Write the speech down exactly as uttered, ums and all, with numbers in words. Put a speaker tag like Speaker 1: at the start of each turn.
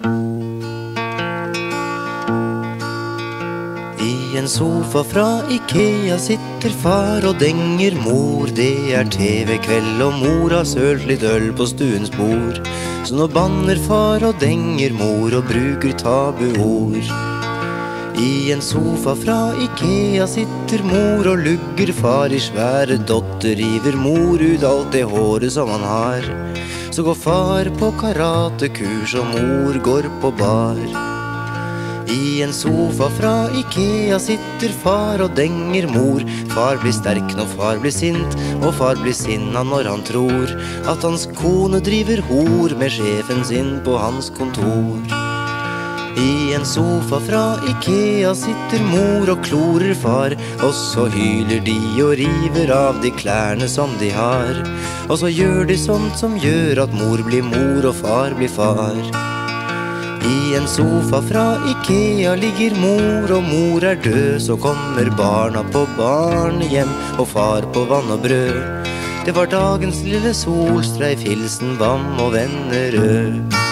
Speaker 1: I en sofa fra Ikea sitter far og denger mor. Det er T V-kveld og mor har sølt litt øl på stuens bord. Så nå banner far og denger mor og bruker tabuord. I en sofa fra Ikea sitter mor og lugger far i svære dotter. River mor ut alt det håret som han har. Så går far på karatekurs og mor går på bar. I en sofa fra Ikea sitter far og denger mor. Far blir sterk når far blir sint, og far blir sinna når han tror at hans kone driver hor med sjefen sin på hans kontor. I en sofa fra Ikea sitter mor og klorer far, og så hyler de og river av de klærne som de har. Og så gjør de sånt som gjør at mor blir mor og far blir far. I en sofa fra Ikea ligger mor, og mor er død. Så kommer barna på barnehjem, og far på vann og brød. Det var dagens lille solstreif, hilsen Vam og Vennerød.